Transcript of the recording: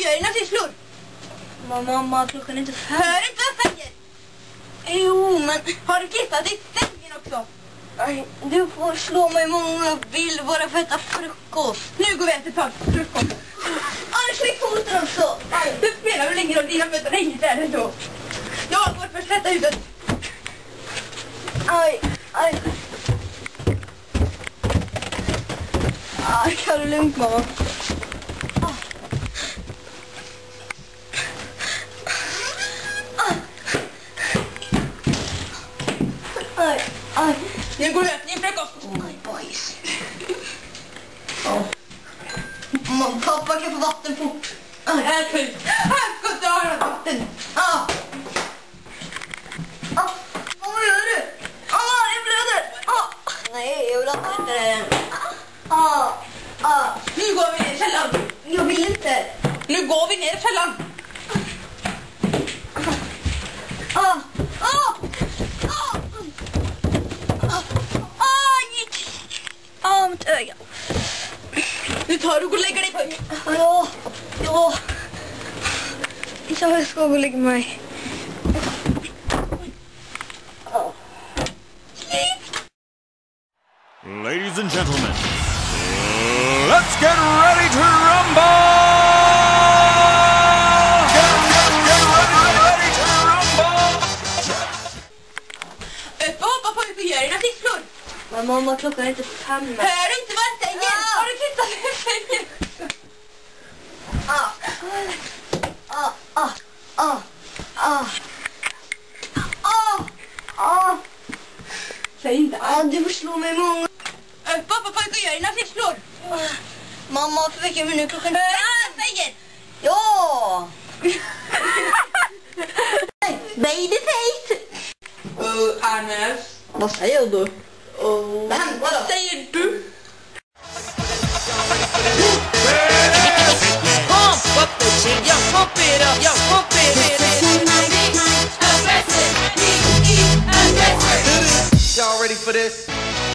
gör dina sysslor? Mamma, klockan är inte 5. Hör inte vad jag säger? Jo, men... Har du kissat i sängen också? Aj, du får slå mig många vill bara för att äta frukost. Nu går vi och äter frukost. Annars får vi foten också. Det spelar väl ingen roll, dina fötter är inget där ändå. Jag går för att släta huvudet. Aj. Kan du lugnt, mamma? Aj. Nu går vi och äter din frukost. Bajs. Mamma, pappa kan få vatten fort. Här ska du ha vatten. Vad gör du? Jag blöder. Nej, jag vill inte det. Nu går vi ner i källaren. Jag vill inte. Nu går vi ner i källaren. Mitt öga. Nu tar du och lägger dig på. Ja. Jag ska gå och lägga mig. Ladies and gentlemen, let's get ready to rumble! Get ready to rumble! Upp och hoppa på ut och gör dina sysslor. Men mamma, klockan är inte 5. Hör du inte vad jag säger? Har du kissat i sängen? Säg inte Du får slå mig många. upp och hoppa på ut och gör dina sysslor. Mamma, för väcker vi nu klockan? Hör du vad jag säger? Ja! Babyface! Anders. Vad säger du? Vad säger du?